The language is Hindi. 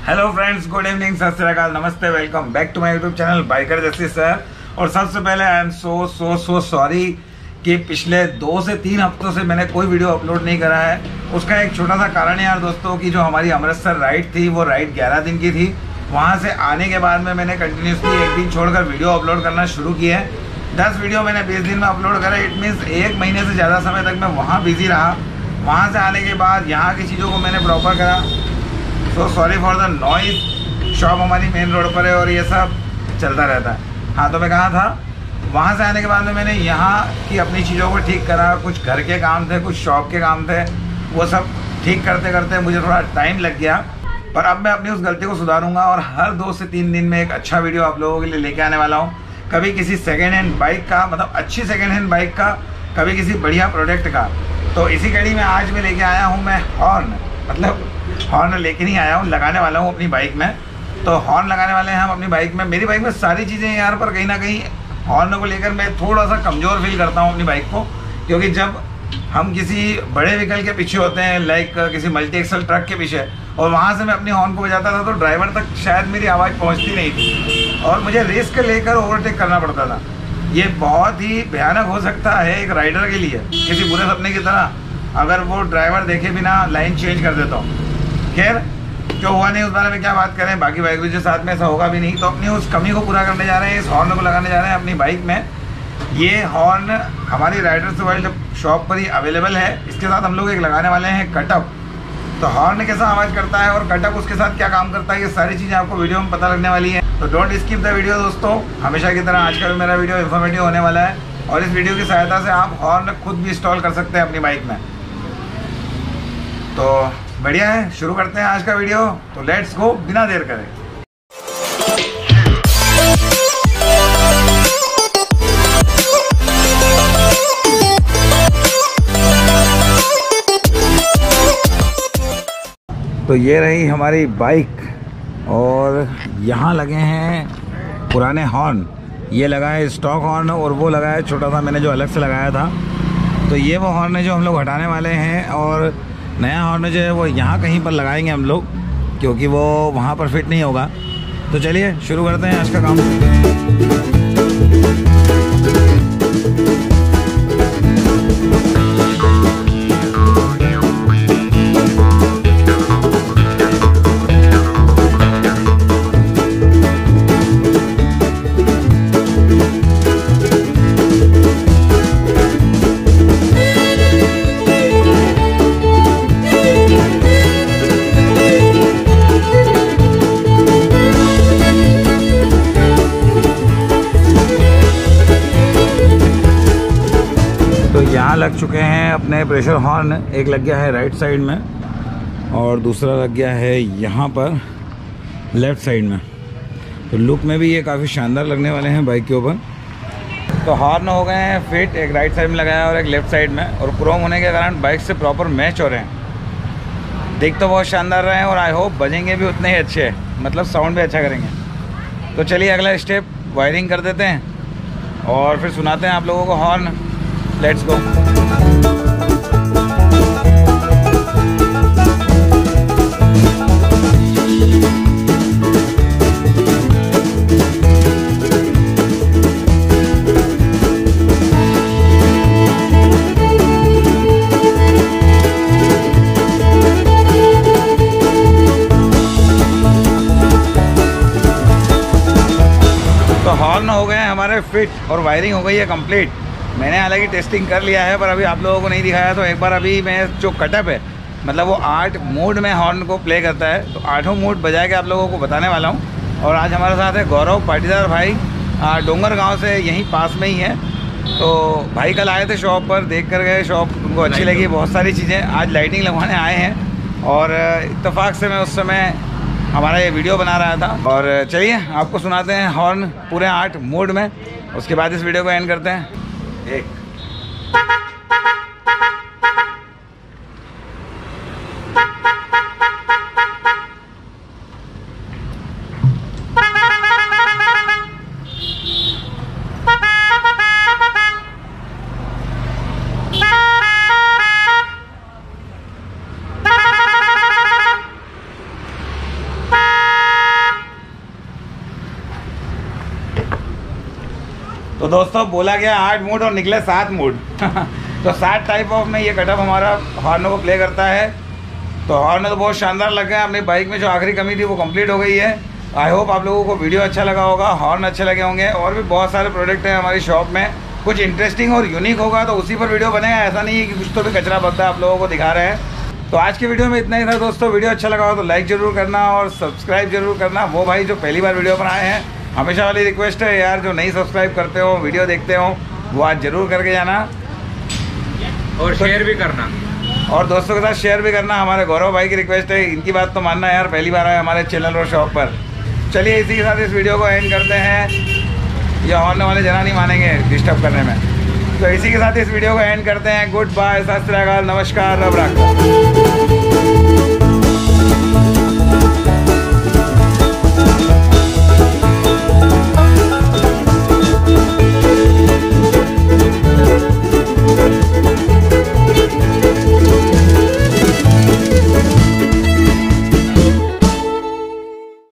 हेलो फ्रेंड्स, गुड इवनिंग, सत श्री अकाल, नमस्ते, welcome back to my YouTube channel biker justice sir. और सबसे पहले आई एम सो सॉरी कि पिछले 2 से 3 हफ्तों से मैंने कोई वीडियो अपलोड नहीं करा है। उसका एक छोटा सा कारण है यार दोस्तों कि जो हमारी अमृतसर राइड थी वो राइड 11 दिन की थी। वहाँ से आने के बाद में मैंने कंटिन्यूसली एक दिन छोड़कर वीडियो अपलोड करना शुरू किया है। 10 वीडियो मैंने 20 दिन में अपलोड करा। इट मीन्स 1 महीने से ज़्यादा समय तक मैं वहाँ बिजी रहा। वहाँ से आने के बाद यहाँ की चीज़ों को मैंने प्रॉपर करा। So sorry for the noise. Shop हमारी मेन रोड पर है और ये सब चलता रहता है। हाँ, तो मैं कहाँ था, वहाँ से आने के बाद में मैंने यहाँ की अपनी चीज़ों को ठीक करा। कुछ घर के काम थे, कुछ शॉप के काम थे, वो सब ठीक करते करते मुझे थोड़ा टाइम लग गया। पर अब मैं अपनी उस गलती को सुधारूंगा और हर 2 से 3 दिन में एक अच्छा वीडियो आप लोगों के लिए लेके आने वाला हूँ। कभी किसी सेकेंड हैंड बाइक का, मतलब अच्छी सेकेंड हैंड बाइक का, कभी किसी बढ़िया प्रोडक्ट का। तो इसी कड़ी में आज मैं लेके आया हूँ मैं हॉर्न, मतलब हॉर्न लेके नहीं आया हूँ, लगाने वाला हूँ अपनी बाइक में। तो हॉर्न लगाने वाले हैं हम अपनी बाइक में। मेरी बाइक में सारी चीज़ें हैं यार, पर कहीं ना कहीं हॉर्न को लेकर मैं थोड़ा सा कमज़ोर फील करता हूँ अपनी बाइक को। क्योंकि जब हम किसी बड़े व्हीकल के पीछे होते हैं, लाइक किसी मल्टी एक्सल ट्रक के पीछे, और वहाँ से मैं अपनी हॉर्न को बजाता था तो ड्राइवर तक शायद मेरी आवाज़ पहुँचती नहीं थी और मुझे रिस्क लेकर ओवरटेक करना पड़ता था। ये बहुत ही भयानक हो सकता है एक राइडर के लिए, किसी बुरे सपने की तरह, अगर वो ड्राइवर देखे बिना लाइन चेंज कर देता हूँ। खैर, जो हुआ नहीं उस बारे में क्या बात करें, बाकी वाहिगुरु के साथ में ऐसा होगा भी नहीं। तो अपनी उस कमी को पूरा करने जा रहे हैं, इस हॉर्न को लगाने जा रहे हैं अपनी बाइक में। ये हॉर्न हमारी राइडर्स वर्ल्ड शॉप पर ही अवेलेबल है। इसके साथ हम लोग एक लगाने वाले हैं कटअप। तो हॉर्न कैसा आवाज़ करता है और कटअप उसके साथ क्या काम करता है, ये सारी चीज़ें आपको वीडियो में पता लगने वाली है। तो डोंट स्किप द वीडियो दोस्तों। हमेशा की तरह आज का भी मेरा वीडियो इन्फॉर्मेटिव होने वाला है और इस वीडियो की सहायता से आप हॉर्न खुद भी इंस्टॉल कर सकते हैं अपनी बाइक में। तो बढ़िया है, शुरू करते हैं आज का वीडियो। तो लेट्स गो, बिना देर करे। तो ये रही हमारी बाइक और यहाँ लगे हैं पुराने हॉर्न। ये लगा है स्टॉक हॉर्न और वो लगा है छोटा सा मैंने जो अलग से लगाया था। तो ये वो हॉर्न है जो हम लोग हटाने वाले हैं और नया हॉर्न जो है वो यहाँ कहीं पर लगाएंगे हम लोग, क्योंकि वो वहाँ पर फिट नहीं होगा। तो चलिए शुरू करते हैं आज का काम। यहाँ लग चुके हैं अपने प्रेशर हॉर्न। एक लग गया है राइट साइड में और दूसरा लग गया है यहाँ पर लेफ़्ट साइड में। तो लुक में भी ये काफ़ी शानदार लगने वाले हैं बाइक के ऊपर। तो हॉर्न हो गए हैं फिट, एक राइट साइड में लगाया और एक लेफ़्ट साइड में, और क्रोम होने के कारण बाइक से प्रॉपर मैच हो रहे हैं। दिख तो बहुत शानदार रहे हैं और आई होप बजेंगे भी उतने ही अच्छे, मतलब साउंड भी अच्छा करेंगे। तो चलिए अगला स्टेप वायरिंग कर देते हैं और फिर सुनाते हैं आप लोगों को हॉर्न। Let's go. तो हॉर्न हो गए हैं हमारे फिट और वायरिंग हो गई है कंप्लीट। मैंने हालांकि टेस्टिंग कर लिया है पर अभी आप लोगों को नहीं दिखाया। तो एक बार अभी मैं जो कटअप है, मतलब वो 8 मोड में हॉर्न को प्ले करता है, तो 8 मोड बजा के आप लोगों को बताने वाला हूँ। और आज हमारे साथ है गौरव पाटीदार भाई, डोंगर गांव से, यहीं पास में ही है। तो भाई कल आए थे शॉप पर, देख कर गए, शॉप उनको अच्छी लगी, बहुत सारी चीज़ें। आज लाइटिंग लगवाने आए हैं और इत्तेफाक से मैं उस समय हमारा ये वीडियो बना रहा था। और चलिए आपको सुनाते हैं हॉर्न पूरे 8 मोड में, उसके बाद इस वीडियो को एंड करते हैं। एक तो दोस्तों बोला गया 8 मूड और निकले 7 मूड तो 7 टाइप ऑफ में ये कटअप हमारा हॉर्न को प्ले करता है। तो हॉर्न तो बहुत शानदार लग गया। अपनी बाइक में जो आखिरी कमी थी वो कंप्लीट हो गई है। आई होप आप लोगों को वीडियो अच्छा लगा होगा, हॉर्न अच्छे लगे होंगे। और भी बहुत सारे प्रोडक्ट हैं हमारी शॉप में, कुछ इंटरेस्टिंग और यूनिक होगा तो उसी पर वीडियो बनेगा। ऐसा नहीं है कि कुछ तो भी कचरा बद्दा आप लोगों को दिखा रहे हैं। तो आज की वीडियो में इतना ही था दोस्तों। वीडियो अच्छा लगा हो तो लाइक ज़रूर करना और सब्सक्राइब जरूर करना। वो भाई जो पहली बार वीडियो पर आए हैं, हमेशा वाली रिक्वेस्ट है यार, जो नहीं सब्सक्राइब करते हो, वीडियो देखते हो, वो आज ज़रूर करके जाना और शेयर भी करना और दोस्तों के साथ शेयर भी करना। हमारे गौरव भाई की रिक्वेस्ट है, इनकी बात तो मानना यार, पहली बार आए हमारे चैनल और शॉप पर। चलिए इसी के साथ इस वीडियो को एंड करते हैं। ये हॉर्न वाले जना नहीं मानेंगे डिस्टर्ब करने में, तो इसी के साथ इस वीडियो को एंड करते हैं। गुड बाय, सत श्री अकाल, नमस्कार, रब रखा।